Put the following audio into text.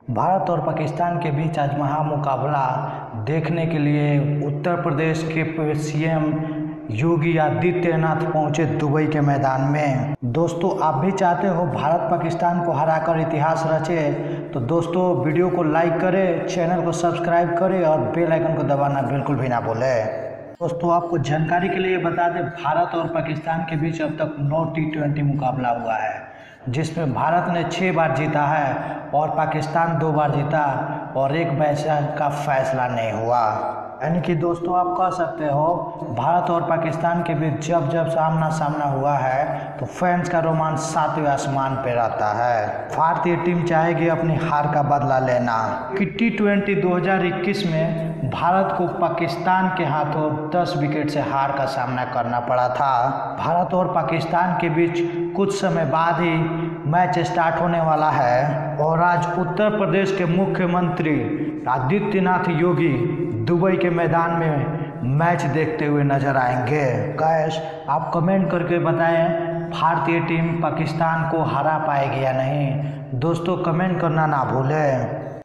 भारत और पाकिस्तान के बीच आज महामुकाबला देखने के लिए उत्तर प्रदेश के सीएम योगी आदित्यनाथ पहुंचे दुबई के मैदान में। दोस्तों, आप भी चाहते हो भारत पाकिस्तान को हराकर इतिहास रचे तो दोस्तों वीडियो को लाइक करें, चैनल को सब्सक्राइब करें और बेल आइकन को दबाना बिल्कुल भी ना भूलें। दोस्तों, आपको जानकारी के लिए बता दें, भारत और पाकिस्तान के बीच अब तक 9 T20 मुकाबला हुआ है, जिसमें भारत ने 6 बार जीता है और पाकिस्तान 2 बार जीता और एक मैच का फैसला नहीं हुआ। यानी कि दोस्तों, आप कह सकते हो भारत और पाकिस्तान के बीच जब जब सामना सामना हुआ है तो फैंस का रोमांच 7वें आसमान पे रहता है। भारतीय टीम चाहेगी अपनी हार का बदला लेना कि T20 2021 में भारत को पाकिस्तान के हाथों 10 विकेट से हार का सामना करना पड़ा था। भारत और पाकिस्तान के बीच कुछ समय बाद ही मैच स्टार्ट होने वाला है और आज उत्तर प्रदेश के मुख्यमंत्री आदित्यनाथ योगी दुबई के मैदान में मैच देखते हुए नजर आएंगे। गैस, आप कमेंट करके बताएं भारतीय टीम पाकिस्तान को हरा पाएगी या नहीं। दोस्तों, कमेंट करना ना भूलें।